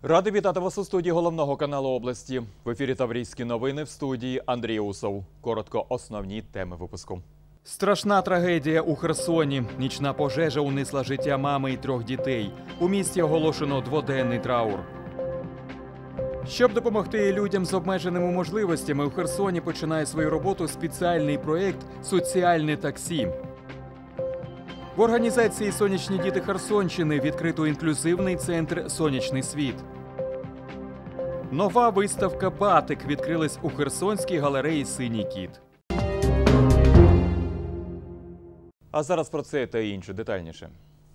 Радий вітати вас у студії головного каналу області. В ефірі Таврійські новини, в студії Андрій Усов. Коротко основні теми випуску. Страшна трагедія у Херсоні. Нічна пожежа унесла життя мами і 3 дітей. У місті оголошено дводенний траур. Щоб допомогти людям з обмеженими можливостями, у Херсоні починає свою роботу спеціальний проєкт «Соціальне таксі». В організації «Сонячні діти Херсонщини» відкрито інклюзивний центр «Сонячний світ». Нова виставка «Батик» відкрилась у Херсонській галереї «Синій кіт». А зараз про це та інше детальніше.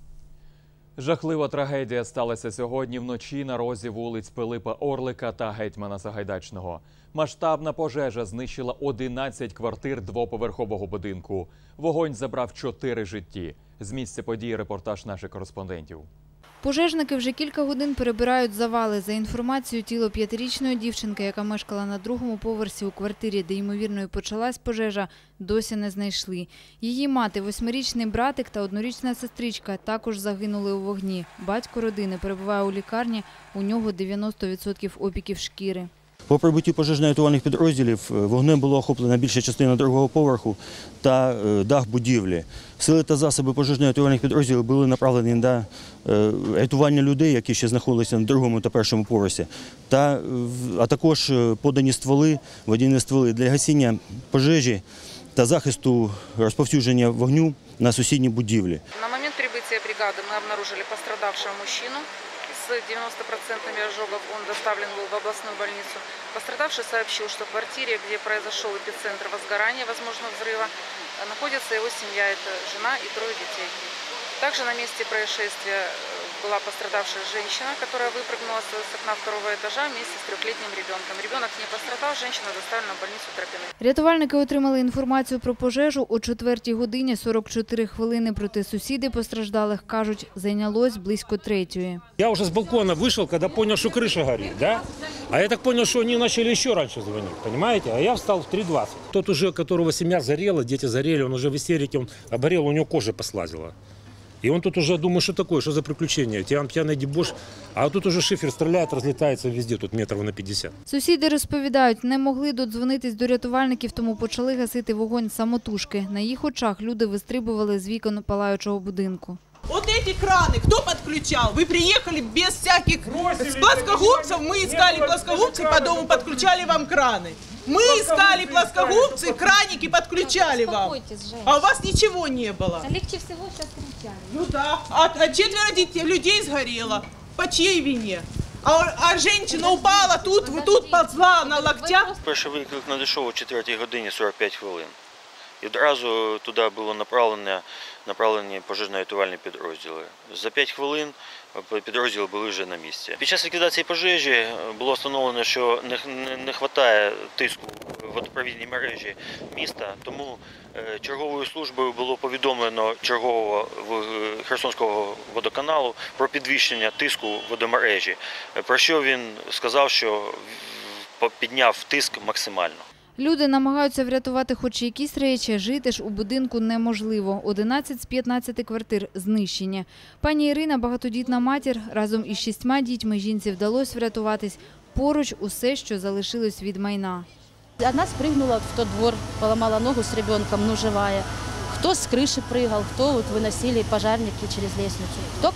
Жахлива трагедія сталася сьогодні вночі на розі вулиць Пилипа Орлика та Гетьмана Сагайдачного. Масштабна пожежа знищила 11 квартир двоповерхового будинку. Вогонь забрав 4 житті. З місця події репортаж наших кореспондентів. Пожежники вже кілька годин перебирають завали. За інформацією, тіло 5-річної дівчинки, яка мешкала на 2-му поверсі у квартирі, де ймовірно і почалась пожежа, досі не знайшли. Її мати, 8-річний братик та 1-річна сестричка також загинули у вогні. Батько родини перебуває у лікарні, у нього 90% опіків шкіри. По прибуттю пожежно-рятувальних підрозділів вогнем було охоплена більша частина 2-го поверху та дах будівлі. Сили та засоби пожежно-рятувальних підрозділів були направлені на рятування людей, які ще знаходилися на 2-му та 1-му поверсі, а також подані стволи, водяні стволи для гасіння пожежі та захисту розповсюдження вогню на сусідні будівлі. На момент прибытия бригады мы обнаружили пострадавшего мужчину. С 90% ожогов он доставлен был в областную больницу. Пострадавший сообщил, что в квартире, где произошел эпицентр возгорания, возможно, взрыва, находится его семья, это жена и 3 детей. Также на месте происшествия была пострадавшая женщина, которая выпрыгнула с окна 2-го этажа вместе с 3-летним ребенком. Ребенок не пострадал, женщина доставлена в больницу Тропиной. Рятувальники отримали інформацію про пожежу о 4 годині 44 хвилини, проте сусіди постраждалих кажуть, зайнялось близько 3-ї. Я уже с балкона вышел, когда понял, что крыша горит, да? А я так понял, что они начали еще раньше звонить, понимаете? А я встал в 3:20. Тот уже, которого семья зарела, дети зарели, он уже в истерике, он обгорел, у него кожа послазила. И он тут уже, думаю, что такое, что за приключения? Пьяный дебош, а тут уже шифер стреляет, разлетается везде, тут метров на 50. Сусіди розповідають, не могли додзвонитись до рятувальників, тому почали гасити вогонь самотужки. На їх очах люди вистрибували з вікон палаючого будинку. Вот эти краны кто подключал? Вы приехали без всяких плоскогубцев, мы искали плоскогубцы, по дому подключали вам краны. Мы искали плоскогубцы, краники подключали вам. А у вас ничего не было. Легче всего сейчас кричали. Ну да, а 4 людей сгорело. По чьей вине? А женщина упала тут ползла на локтях. Перший виклик надійшов о 4 годині 45 хвилин. І одразу туди було направлені пожежно-рятувальні підрозділи. За 5 хвилин підрозділи були вже на місці. Під час ліквідації пожежі було встановлено, що не вистачає тиску в водопровідній мережі міста, тому черговою службою було повідомлено чергового Херсонського водоканалу про підвищення тиску водомережі, про що він сказав, що підняв тиск максимально. Люди намагаються врятувати хоч якісь речі, жити ж у будинку неможливо. 11 з 15 квартир знищені. Пані Ірина, багатодітна матір, разом із 6 дітьми жінці вдалося врятуватись. Поруч усе, що залишилось від майна. Одна спрыгнула в тот двор, поломала ногу с ребенком, но живая. Кто с крыши прыгал, кто вот выносили пожарники через лестницу. Кто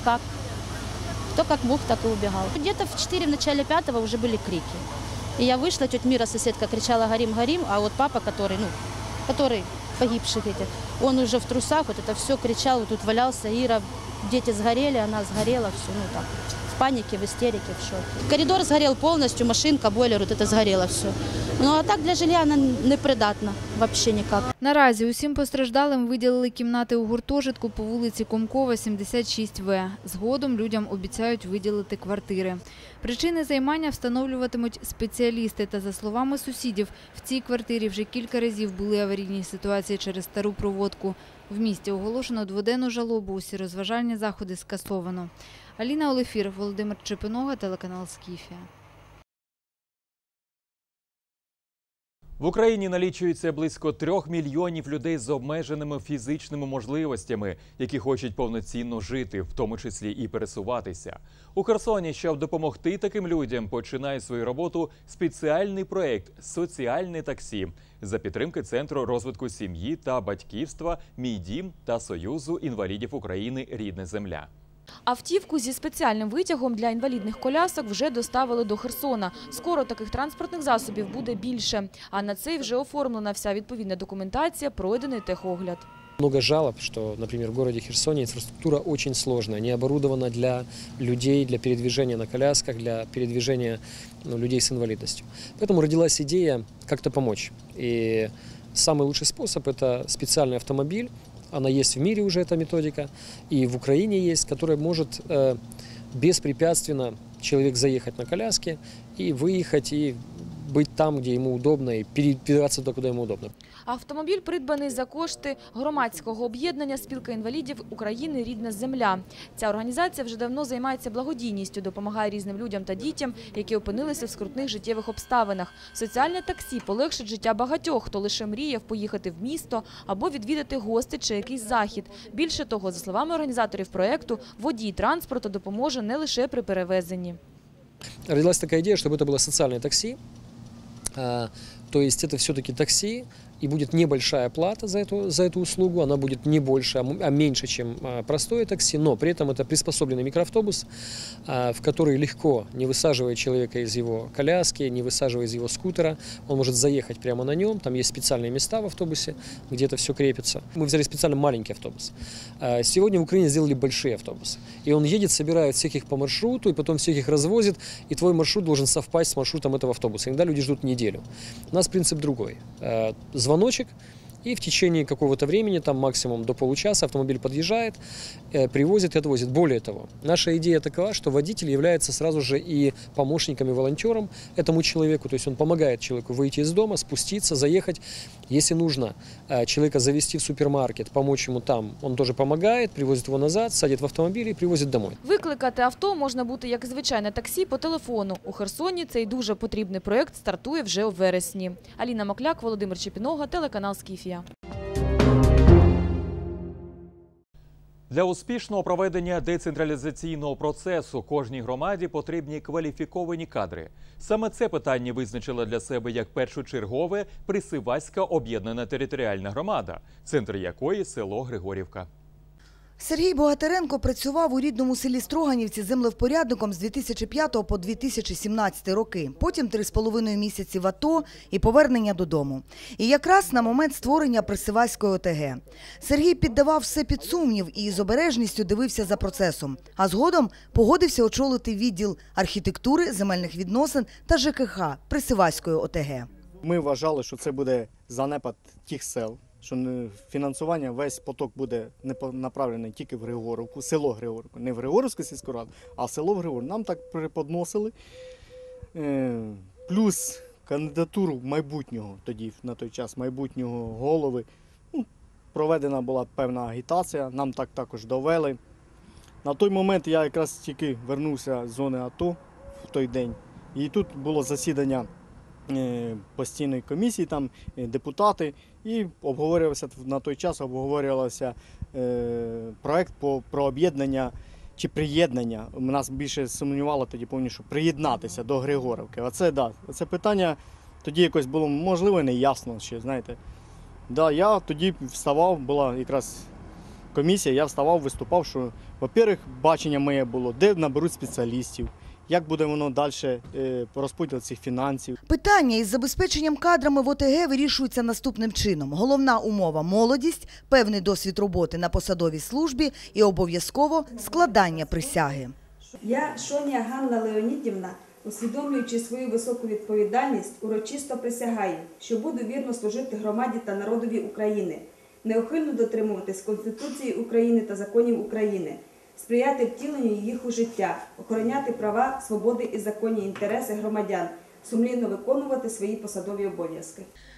как мог, так и убегал. Где-то в 4, в начале 5 уже были крики. И я вышла, тетя Мира, соседка, кричала «горим, горим», а вот папа, который погибших этих, он уже в трусах, вот это все кричал, вот тут валялся, Ира, дети сгорели, она сгорела, все, ну так, в панике, в истерике, в шоке. Коридор сгорел полностью, машинка, бойлер, вот это сгорело все. Ну а так для жилья она непридатна, вообще никак. Наразі усім постраждалим виділили кімнати у гуртожитку по вулиці Комкова, 76В. Згодом людям обіцяють виділити квартири. Причини займання встановлюватимуть спеціалісти. Та за словами сусідів, в цій квартирі вже кілька разів були аварійні ситуації через стару проводку. В місті оголошено дводенну жалобу, усі розважальні заходи скасовано. Аліна Олефір, Володимир Чепинога, телеканал «Скіфія». В Україні налічується близько 3 мільйонів людей з обмеженими фізичними можливостями, які хочуть повноцінно жити, в тому числі і пересуватися. У Херсоні, щоб допомогти таким людям, починає свою роботу спеціальний проєкт «Соціальне таксі» за підтримки Центру розвитку сім'ї та батьківства «Мій дім» та Союзу інвалідів України «Рідна земля». Автівку зі спеціальним витягом для інвалідних колясок вже доставили до Херсона. Скоро таких транспортних засобів буде більше. А на це вже оформлена вся відповідна документація, пройдений техогляд. Много жалоб, что, например, в городе Херсоне инфраструктура очень сложная, не оборудована для людей, для передвижения на колясках, для передвижения людей с инвалидностью. Поэтому родилась идея как-то помочь. И самый лучший способ – это специальный автомобиль. Она есть в мире уже, эта методика, и в Украине есть, которая может беспрепятственно человек заехать на коляске и выехать, и быть там, где ему удобно, и передвигаться туда, куда ему удобно. Автомобіль придбаний за кошти громадського об'єднання «Спілка інвалідів України. Рідна земля». Ця організація вже давно займається благодійністю, допомагає різним людям та дітям, які опинилися в скрутних життєвих обставинах. Соціальне таксі полегшить життя багатьох, хто лише мріяв поїхати в місто або відвідати гостей чи якийсь захід. Більше того, за словами організаторів проєкту, водій транспорту допоможе не лише при перевезенні. Родилась такая идея, чтобы это было социальное такси. То есть это все-таки такси, и будет небольшая плата за эту услугу, она будет не больше, а меньше, чем простое такси, но при этом это приспособленный микроавтобус, в который легко, не высаживая человека из его коляски, не высаживая из его скутера, он может заехать прямо на нем, там есть специальные места в автобусе, где это все крепится. Мы взяли специально маленький автобус. Сегодня в Украине сделали большие автобусы, и он едет, собирает всех их по маршруту, и потом всех их развозит, и твой маршрут должен совпасть с маршрутом этого автобуса. Иногда люди ждут неделю. У нас принцип другой. Звоночек, и в течение какого-то времени, там максимум до получаса, автомобиль подъезжает, привозит и отвозит. Более того, наша идея такова, что водитель является сразу же и помощником, и волонтером этому человеку. То есть он помогает человеку выйти из дома, спуститься, заехать. Если нужно человека завести в супермаркет, помочь ему там, он тоже помогает, привозит его назад, садит в автомобиль и привозит домой. Викликати авто можна буде як звичайне таксі по телефону. У Херсоні цей дуже потрібний проєкт стартує вже у вересні. Аліна Макляк, Володимир Чепінога, телеканал «Скіфія». Для успішного проведення децентралізаційного процесу кожній громаді потрібні кваліфіковані кадри. Саме це питання визначила для себе як першочергове Присиваська об'єднана територіальна громада, центр якої – село Григорівка. Сергій Богатиренко працював у рідному селі Строганівці землевпорядником з 2005 по 2017 роки. Потім 3,5 місяці в АТО і повернення додому. І якраз на момент створення Присиваської ОТГ. Сергій піддавав все під сумнів і з обережністю дивився за процесом. А згодом погодився очолити відділ архітектури, земельних відносин та ЖКХ Присиваської ОТГ. Ми вважали, що це буде занепад тих сел, що фінансування, весь поток буде направлений тільки в Григорівку, село Григорівку. Не в Григорівську сільську раду, а село Григорівку. Нам так преподносили. Плюс кандидатуру майбутнього, тоді на той час майбутнього голови. Проведена була певна агітація, нам так також довели. На той момент я якраз тільки вернувся з зони АТО в той день. І тут було засідання постійної комісії, там депутати, і на той час обговорювався проект про об'єднання чи приєднання. Нас більше сумнівало тоді, повністю, приєднатися до Григорівки. Оце питання тоді якось було, можливо, не ясно ще, знаєте. Я тоді вставав, була якраз комісія, я вставав, виступав, що, по-перше, бачення моє було, де наберуть спеціалістів, як буде воно далі розподіл цих фінансів. Питання із забезпеченням кадрами в ОТГ вирішується наступним чином. Головна умова – молодість, певний досвід роботи на посадовій службі і обов'язково складання присяги. Я, Шонія Ганна Леонідівна, усвідомлюючи свою високу відповідальність, урочисто присягаю, що буду вірно служити громаді та народові України, неухильно дотримуватись Конституції України та законів України, сприяти втіленню їх у життя, охороняти права, свободи і законні інтереси громадян, сумлінно виконувати свої посадові обов'язки.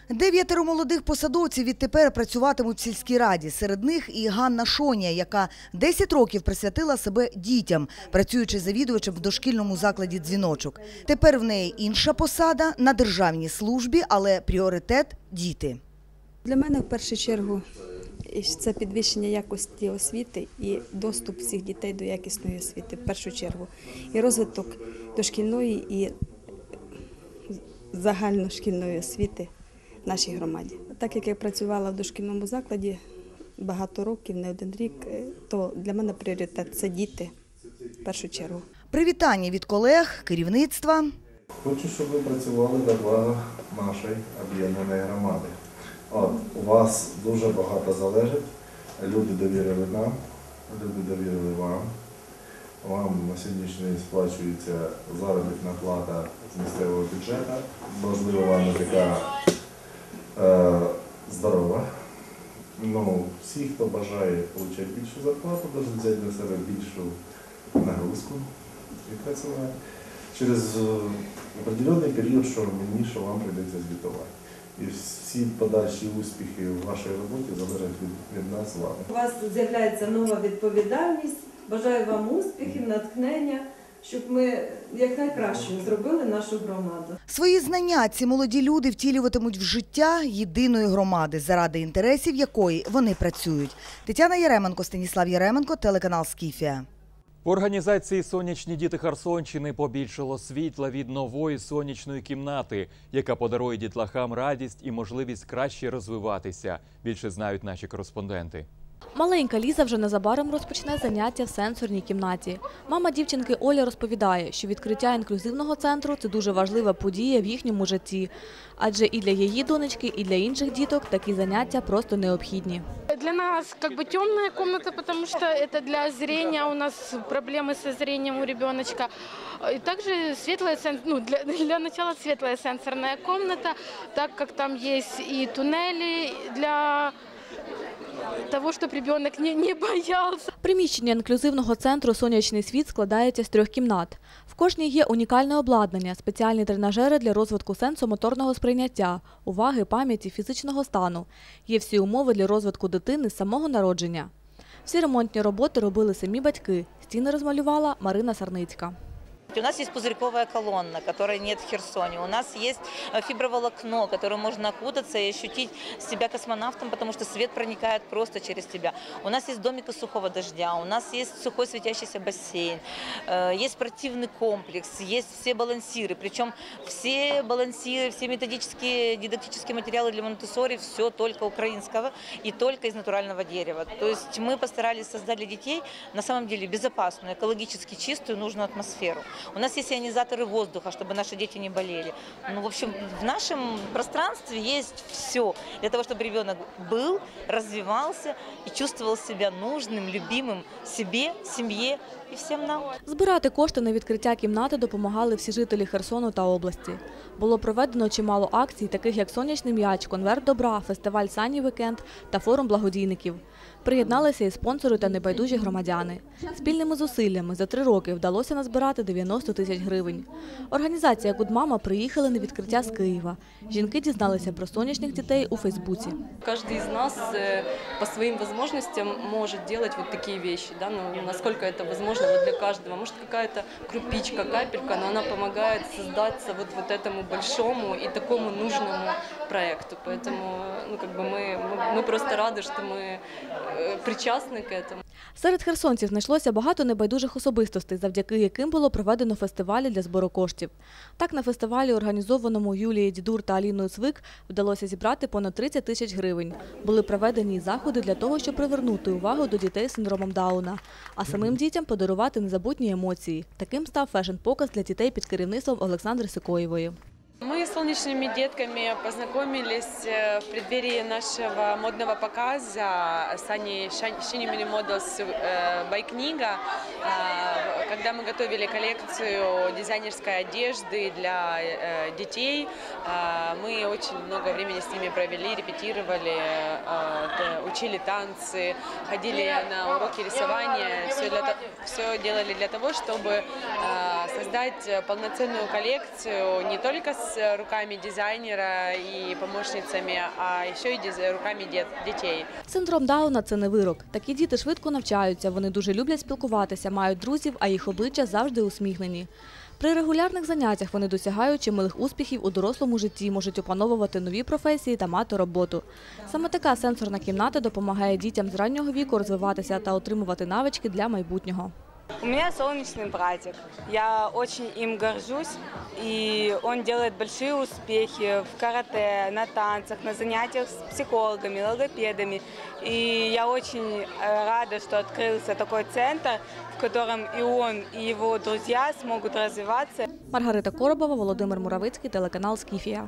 9 молодих посадовців відтепер працюватимуть в сільській раді. Серед них і Ганна Шонія, яка 10 років присвятила себе дітям, працюючи завідувачем в дошкільному закладі «Дзвіночок». Тепер в неї інша посада на державній службі, але пріоритет – діти. Для мене в першу чергу це підвищення якості освіти і доступ всіх дітей до якісної освіти, в першу чергу. І розвиток дошкільної і загальношкільної освіти в нашій громаді. Так як я працювала в дошкільному закладі багато років, не один рік, то для мене пріоритет – це діти в першу чергу. Привітання від колег, керівництва. Хочу, щоб ви працювали на благо нашої об'єднаної громади. У вас дуже багато залежить. Люди довірили нам, люди довірили вам. Вам на сьогоднішній день сплачується заробітна плата з місцевого бюджету. Можливо, вона не така здорова. Всі, хто бажає отримати більшу зарплату, повинні взяти на себе більшу нагрузку і працювати через определенний період, що мені, що вам прийдеться звітувати. І всі подальші успіхи в вашій роботі залежать від нас з вами. У вас з'являється нова відповідальність. Бажаю вам успіхів, натхнення, щоб ми якнайкраще зробили нашу громаду. Свої знання ці молоді люди втілюватимуть в життя єдиної громади, заради інтересів якої вони працюють. Тетяна Яременко, Станіслав Яременко, телеканал «Скіфія». В організації «Сонячні діти Херсонщини» побільшало світла від нової сонячної кімнати, яка подарує дітлахам радість і можливість краще розвиватися. Більше знають наші кореспонденти. Маленька Ліза вже незабаром розпочне заняття в сенсорній кімнаті. Мама дівчинки Оля розповідає, що відкриття інклюзивного центру – це дуже важлива подія в їхньому житті. Адже і для її донечки, і для інших діток такі заняття просто необхідні. Для нас темная комната, потому что это для зрения, у нас проблемы со зрением у ребеночка. И также для начала светлая сенсорная комната, так как там есть и туннели для того, щоб ребенок не боявся. Приміщення інклюзивного центру «Сонячний світ» складається з 3 кімнат. В кожній є унікальне обладнання, спеціальні тренажери для розвитку сенсомоторного сприйняття, уваги, пам'яті, фізичного стану. Є всі умови для розвитку дитини з самого народження. Всі ремонтні роботи робили самі батьки. Стіни розмалювала Марина Сарницька. У нас есть пузырьковая колонна, которой нет в Херсоне. У нас есть фиброволокно, которым можно окутаться и ощутить себя космонавтом, потому что свет проникает просто через тебя. У нас есть домик из сухого дождя, у нас есть сухой светящийся бассейн, есть спортивный комплекс, есть все балансиры. Причем все балансиры, все методические, дидактические материалы для Монтессори, все только украинского и только из натурального дерева. То есть мы постарались создать для детей на самом деле безопасную, экологически чистую, нужную атмосферу. У нас есть ионизаторы воздуха, чтобы наши дети не болели. В общем, в нашем пространстве есть все для того, чтобы ребенок был, развивался и чувствовал себя нужным, любимым себе, семье і всім нам. Збирати кошти на відкриття кімнати допомагали всі жителі Херсону та області. Було проведено чимало акцій, таких як «Сонячний м'яч», «Конверт добра», фестиваль «Сані Вікенд» та форум благодійників. Приєдналися і спонсори та небайдужі громадяни. Спільними зусиллями за 3 роки вдалося назбирати 90 тисяч гривень. Організація «Гудмама» приїхала на відкриття з Києва. Жінки дізналися про сонячних дітей у Фейсбуці. Кожен з нас по своїм можливостям може робити такі речі, наскільки це можливо для кожного. Може, якась крупичка, капелька, але вона допомагає створитися цьому великому і такому нужному проєкту. Тому ми просто раді, що ми причасні к этому. Серед херсонців знайшлося багато небайдужих особистостей, завдяки яким було проведено фестивалі для збору коштів. Так, на фестивалі, організованому Юлією Дідур та Аліною Цвик, вдалося зібрати понад 30 тисяч гривень. Були проведені заходи для того, щоб привернути увагу до дітей з синдромом Дауна, а самим дітям подарувати незабутні емоції. Таким став фешн-показ для дітей під керівництвом Олександри Сикоєвої. Мы с солнечными детками познакомились в преддверии нашего модного показа Sunny Shiny Mini Models Байкнига, когда мы готовили коллекцию дизайнерской одежды для детей. Мы очень много времени с ними провели, репетировали, учили танцы, ходили на уроки рисования. Все делали для того, чтобы создать полноценную коллекцию не только с руками дизайнера и помощницами, а еще и руками детей. Синдром Дауна – це не вирок. Такі діти швидко навчаються, вони дуже люблять спілкуватися, мають друзів, а їх обличчя завжди усміхнені. При регулярних заняттях вони досягають чималих успіхів у дорослому житті, можуть опановувати нові професії та мати роботу. Саме така сенсорна кімната допомагає дітям з раннього віку розвиватися та отримувати навички для майбутнього. У меня солнечный братик. Я очень им горжусь, и он делает большие успехи в карате, на танцах, на занятиях с психологами, логопедами. И я очень рада, что открылся такой центр, в котором и он, и его друзья смогут развиваться. Маргарита Коробова, Володимир Муравицький, телеканал «Скіфія».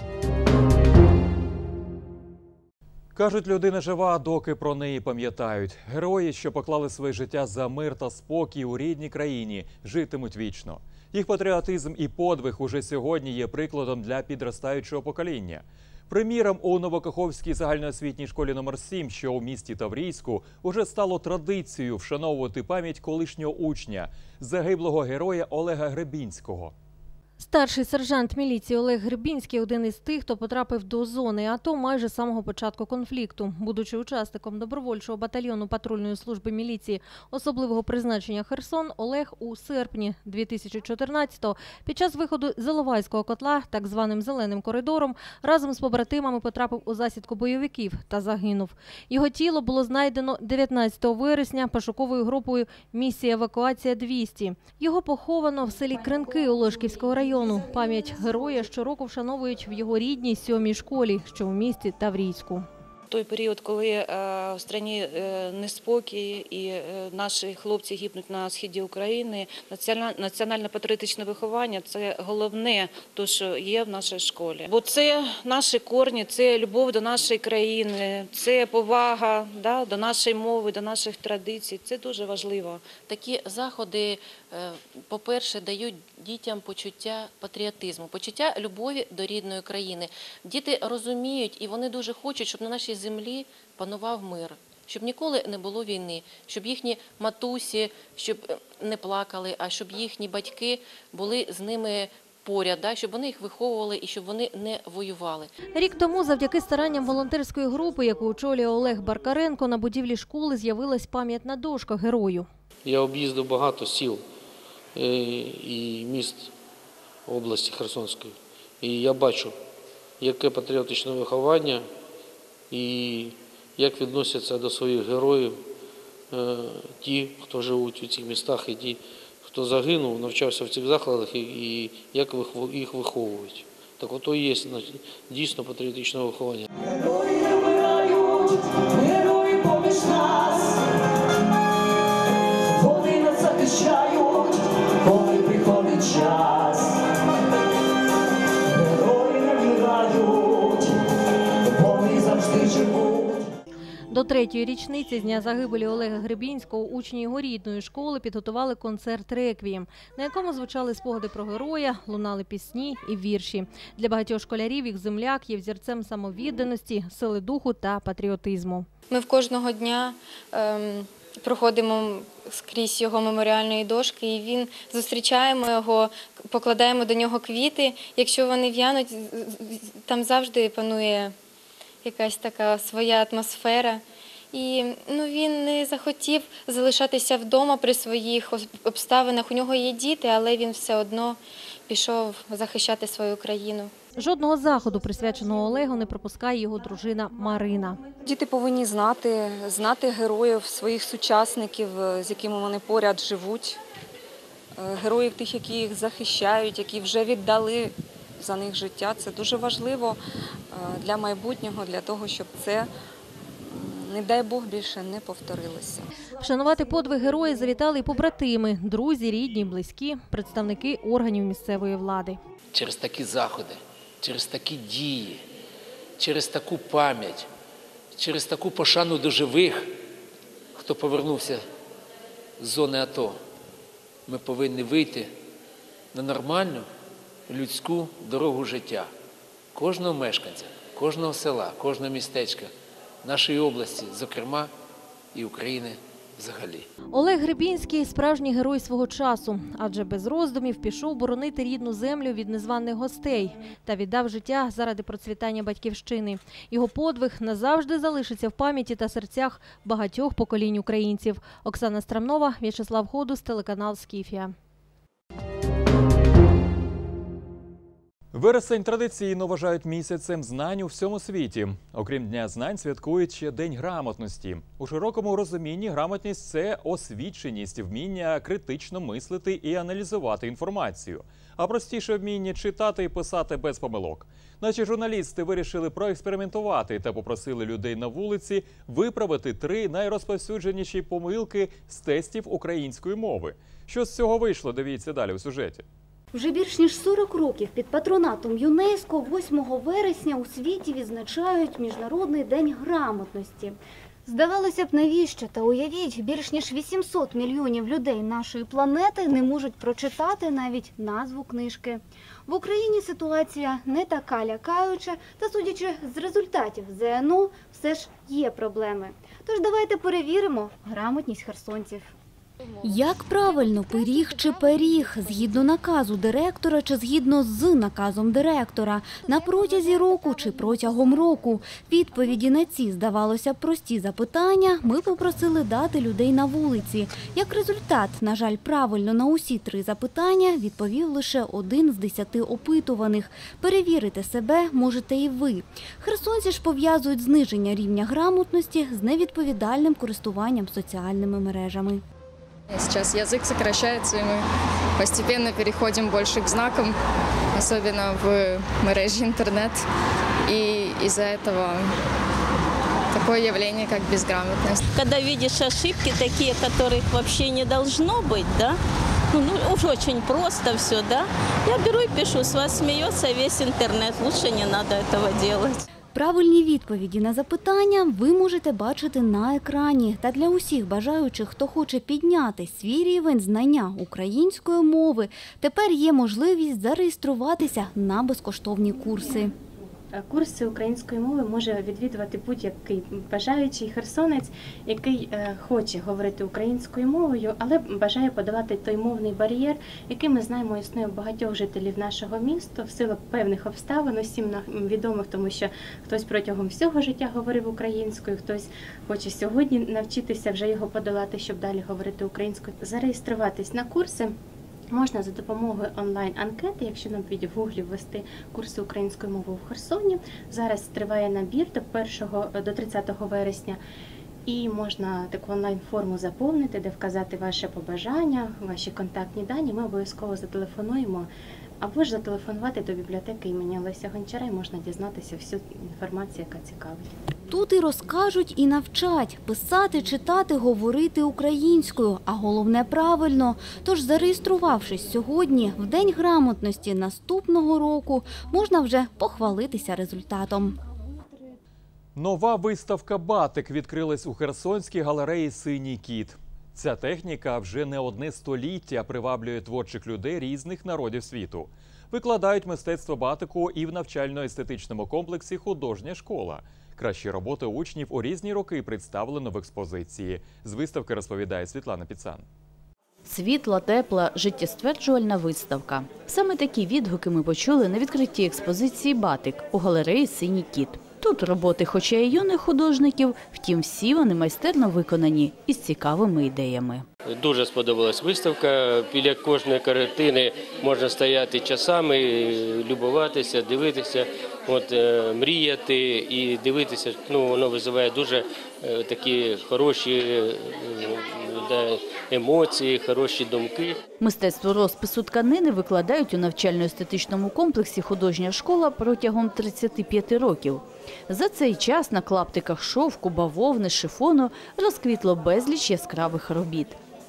Кажуть, людина жива, доки про неї пам'ятають. Герої, що поклали своє життя за мир та спокій у рідній країні, житимуть вічно. Їх патріотизм і подвиг уже сьогодні є прикладом для підростаючого покоління. Приміром, у Новокаховській загальноосвітній школі номер 7, що у місті Таврійську, уже стало традицією вшановувати пам'ять колишнього учня, загиблого героя Олега Гребінського. Старший сержант міліції Олег Гребінський – один із тих, хто потрапив до зони АТО майже з самого початку конфлікту. Будучи учасником добровольчого батальйону патрульної служби міліції особливого призначення «Херсон», Олег у серпні 2014-го під час виходу з Іловайського котла, так званим «зеленим коридором», разом з побратимами потрапив у засідку бойовиків та загинув. Його тіло було знайдено 19 вересня пошуковою групою «Місія евакуація-200». Його поховано в селі Кринки Олешківського району. Пам'ять героя щороку вшановують в його рідній 7-й школі, що у місті Таврійську. Той період, коли в країні неспокій і наші хлопці гибнуть на сході України, національно-патріотичне виховання – це головне, те, що є в нашій школі. Бо це наші корні, це любов до нашої країни, це повага до нашої мови, до наших традицій. Це дуже важливо. Такі заходи, по-перше, дають дітям почуття патріотизму, почуття любові до рідної країни. Діти розуміють і вони дуже хочуть, щоб на нашій землі панував мир, щоб ніколи не було війни, щоб їхні матусі щоб не плакали, а щоб їхні батьки були з ними поряд, щоб вони їх виховували і щоб вони не воювали. Рік тому завдяки старанням волонтерської групи, яку очолює Олег Баркаренко, на будівлі школи з'явилась пам'ятна дошка герою. Я об'їздив багато сіл і міст області Херсонської. І я бачу, яке патріотичне виховання і як відносяться до своїх героїв ті, хто живуть у цих містах, і ті, хто загинув, навчався в цих закладах, і як їх виховують. Так ото і є дійсно патріотичне виховання. Герої вмирають, герої поміж нас, вони нас захищають, коли приходить час. Герої не вмирають, вони завжди живуть. До 3-ї річниці з дня загибелі Олега Гребінського учні його рідної школи підготували концерт «Реквієм», на якому звучали спогади про героя, лунали пісні і вірші. Для багатьох школярів їх земляк є взірцем самовідданості, сили духу та патріотизму. Ми кожного дня проходимо скрізь його меморіальної дошки, і він зустрічаємо його, покладаємо до нього квіти. Якщо вони в'януть, там завжди панує якась така своя атмосфера. І він не захотів залишатися вдома при своїх обставинах. У нього є діти, але він все одно пішов захищати свою країну. Жодного заходу, присвяченого Олегу, не пропускає його дружина Марина. Діти повинні знати героїв, своїх сучасників, з якими вони поряд живуть, героїв тих, які їх захищають, які вже віддали за них життя. Це дуже важливо для майбутнього, для того, щоб це, не дай Бог, більше не повторилося. Вшанувати подвиг героя завітали і побратими, друзі, рідні, близькі, представники органів місцевої влади. Через такі заходи, через такі дії, через таку пам'ять, через таку пошану до живих, хто повернувся з зони АТО, ми повинні вийти на нормальну людську дорогу життя. Кожного мешканця, кожного села, кожного містечка, нашої області, зокрема, і України взагалі. Олег Гребінський – справжній герой свого часу, адже без роздумів пішов боронити рідну землю від незваних гостей та віддав життя заради процвітання батьківщини. Його подвиг назавжди залишиться в пам'яті та серцях багатьох поколінь українців. Оксана Страмнова, В'ячеслав Ходус, телеканал «Скіфія». Вересень традиційно вважають місяцем знань у всьому світі. Окрім Дня знань, святкують ще День грамотності. У широкому розумінні грамотність – це освіченість, вміння критично мислити і аналізувати інформацію. А простіше вміння читати і писати без помилок. Наші журналісти вирішили проекспериментувати та попросили людей на вулиці виправити 3 найрозповсюдженіші помилки з тестів української мови. Що з цього вийшло, дивіться далі у сюжеті. Вже більш ніж 40 років під патронатом ЮНЕСКО 8 вересня у світі відзначають Міжнародний день грамотності. Здавалося б, навіщо? Та уявіть, більш ніж 800 мільйонів людей нашої планети не можуть прочитати навіть назву книжки. В Україні ситуація не така лякаюча, та судячи з результатів ЗНО, все ж є проблеми. Тож давайте перевіримо грамотність херсонців. Як правильно, пиріг чи пиріг, згідно наказу директора чи згідно з наказом директора, на протязі року чи протягом року? Відповіді на ці, здавалося б, прості запитання ми попросили дати людей на вулиці. Як результат, на жаль, правильно на усі 3 запитання відповів лише 1 з 10 опитуваних. Перевірити себе можете і ви. Херсонці ж пов'язують зниження рівня грамотності з невідповідальним користуванням соціальними мережами. Сейчас язык сокращается, и мы постепенно переходим больше к знакам, особенно в мережі интернет. И из-за этого такое явление, как безграмотность. Когда видишь ошибки такие, которых вообще не должно быть, да, уж очень просто все, да, я беру и пишу, с вас смеется весь интернет, лучше не надо этого делать. Правильні відповіді на запитання ви можете бачити на екрані. Та для усіх бажаючих, хто хоче підняти свій рівень знання української мови, тепер є можливість зареєструватися на безкоштовні курси. Курси української мови може відвідувати будь-який бажаючий херсонець, який хоче говорити українською мовою, але бажає подолати той мовний бар'єр, який, ми знаємо, існує у багатьох жителів нашого міста в силу певних обставин, усім відомих, тому що хтось протягом всього життя говорив українською, хтось хоче сьогодні навчитися вже його подолати, щоб далі говорити українською. Зареєструватись на курси можна за допомогою онлайн-анкети, якщо навіть в Гуглі ввести курси української мови в Херсоні. Зараз триває набір до 30 вересня. І можна таку онлайн-форму заповнити, де вказати ваше побажання, ваші контактні дані. Ми обов'язково зателефонуємо. Або ж зателефонувати до бібліотеки імені Олеся Гончара і можна дізнатися всю інформацію, яка цікавить. Тут і розкажуть, і навчать – писати, читати, говорити українською, а головне – правильно. Тож, зареєструвавшись сьогодні, в День грамотності наступного року, можна вже похвалитися результатом. Нова виставка «Батик» відкрилась у Херсонській галереї «Синій кіт». Ця техніка вже не одне століття приваблює творчих людей різних народів світу. Викладають мистецтво батику і в навчально-естетичному комплексі «Художня школа». Кращі роботи учнів у різні роки представлено в експозиції. З виставки розповідає Світлана Піцан. Світла, тепла, життєстверджувальна виставка. Саме такі відгуки ми почули на відкритті експозиції «Батик» у галереї «Синій кіт». Тут роботи хоча й юних художників, втім всі вони майстерно виконані і з цікавими ідеями. Дуже сподобалась виставка. Біля кожної картини можна стояти часами, любуватися, дивитися, мріяти і дивитися. Воно визиває дуже такі хороші емоції, хороші думки. Мистецтво розпису тканини викладають у навчально-естетичному комплексі «Художня школа» протягом 35 років. За цей час на клаптиках шовку, бавовни, шифону розквітло безліч яскравих робіт.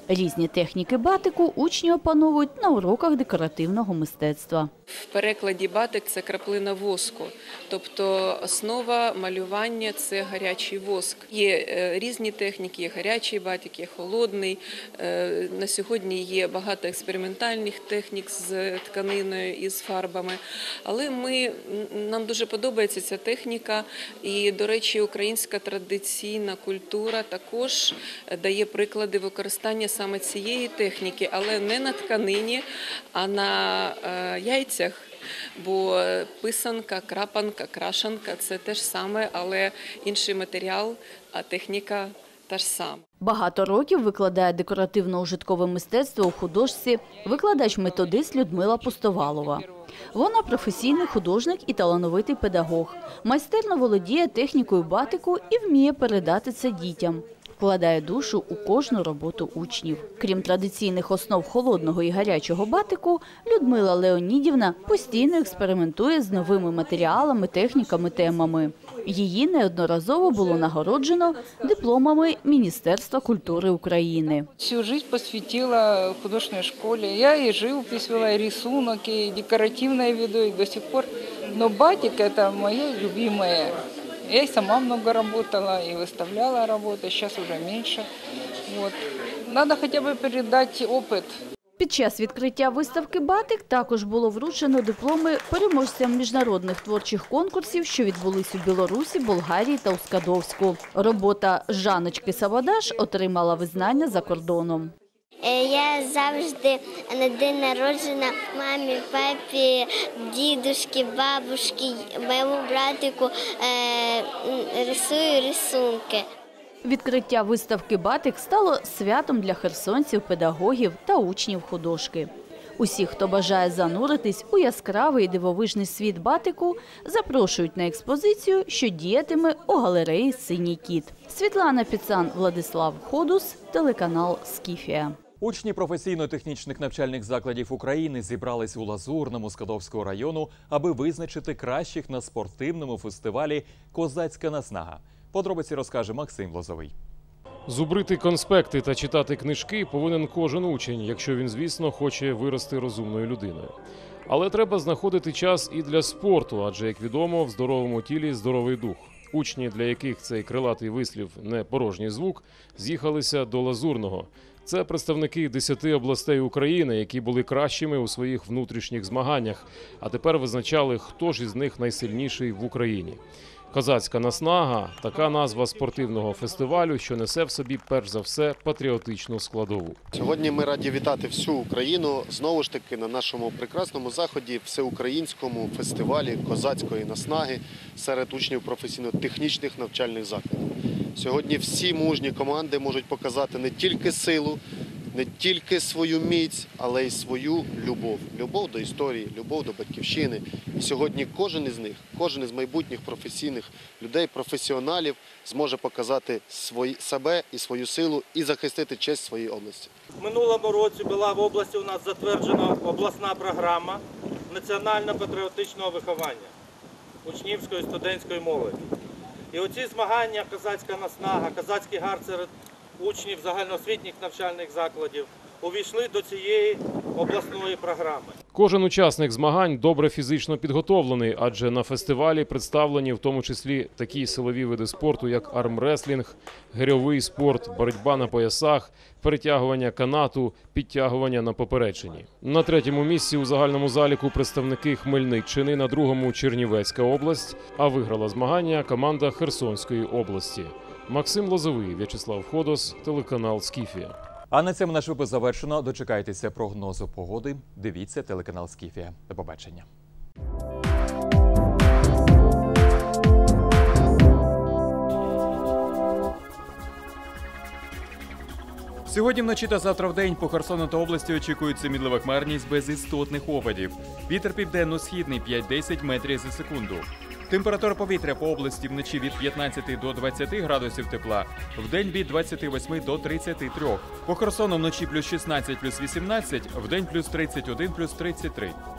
Різні техніки батику учні опановують на уроках декоративного мистецтва. В перекладі батик – це краплина воску, тобто основа малювання – це гарячий воск. Є різні техніки, є гарячий батик, є холодний. На сьогодні є багато експериментальних технік з тканиною і з фарбами. Але нам дуже подобається ця техніка і, до речі, українська традиційна культура також дає приклади використання саме цієї техніки, але не на тканині, а на яйцях. Бо писанка, крапанка, крашанка – це те ж саме, але інший матеріал, а техніка та ж сама. Багато років викладає декоративно-ужиткове мистецтво у художці викладач-методист Людмила Пустовалова. Вона професійний художник і талановитий педагог. Майстерно володіє технікою батику і вміє передати це дітям. Вкладає душу у кожну роботу учнів. Крім традиційних основ холодного і гарячого батику, Людмила Леонідівна постійно експериментує з новими матеріалами, техніками, темами. Її неодноразово було нагороджено дипломами Міністерства культури України. Всю життя посвятила художній школі. Я і живопись вела, і рисунок, і декоративне веду, і до сих пор. Но батик – це моє любимое. Я и сама много работала, и выставляла работы, сейчас уже меньше. Вот. Надо хотя бы передать опыт. Під час відкриття виставки «Батик» також було вручено дипломи переможцям міжнародних творчих конкурсів, що відбулись у Білорусі, Болгарії та у Скадовську. Робота Жанночки Сабадаш отримала визнання за кордоном. Я завжди на день народження мамі, папі, дідушки, бабушки, моєму братику рисую рисунки. Відкриття виставки «Батик» стало святом для херсонців, педагогів та учнів художки. Усіх, хто бажає зануритись у яскравий і дивовижний світ батику, запрошують на експозицію, що діятиме у галереї «Синій кіт». Світлана Піцан, Владислав Ходус, телеканал «Скіфія». Учні професійно-технічних навчальних закладів України зібрались у Лазурному Скадовського району, аби визначити кращих на спортивному фестивалі «Козацька наснага». Подробиці розкаже Максим Лозовий. Зубрити конспекти та читати книжки повинен кожен учень, якщо він, звісно, хоче вирости розумною людиною. Але треба знаходити час і для спорту, адже, як відомо, в здоровому тілі здоровий дух. Учні, для яких цей крилатий вислів не порожній звук, з'їхалися до Лазурного. Це представники 10 областей України, які були кращими у своїх внутрішніх змаганнях, а тепер визначали, хто ж із них найсильніший в Україні. «Козацька наснага» – така назва спортивного фестивалю, що несе в собі, перш за все, патріотичну складову. Сьогодні ми раді вітати всю Україну, знову ж таки, на нашому прекрасному заході, всеукраїнському фестивалі «Козацької наснаги» серед учнів професійно-технічних навчальних закладів. Сьогодні всі мужні команди можуть показати не тільки силу, не тільки свою міць, але й свою любов. Любов до історії, любов до батьківщини. І сьогодні кожен із них, кожен із майбутніх професійних людей, професіоналів зможе показати себе і свою силу і захистити честь своєї області. В минулому році була в області у нас затверджена обласна програма національно-патріотичного виховання учнівської і студентської молоді. І оці змагання «Козацька наснага», «Козацький гард» серед учнів загальноосвітніх навчальних закладів увійшли до цієї обласної програми. Кожен учасник змагань добре фізично підготовлений, адже на фестивалі представлені в тому числі такі силові види спорту, як армреслінг, гирьовий спорт, боротьба на поясах, перетягування канату, підтягування на поперечині. На 3-му місці у загальному заліку представники Хмельниччини, на 2-му – Чернівецька область, а виграла змагання команда Херсонської області. Максим Лозовий, В'ячеслав Ходос, телеканал «Скіфія». А на цьому наш випуск завершено. Дочекайтеся прогнозу погоди. Дивіться телеканал «Скіфія». До побачення. Сьогодні вночі та завтра вдень по Херсону та області очікується мінлива хмарність без істотних опадів. Вітер південно-східний 5-10 метрів за секунду. Температура повітря по області вночі від 15 до 20 градусів тепла, вдень від 28 до 33. По Херсону вночі плюс 16, плюс 18, вдень плюс 31, плюс 33.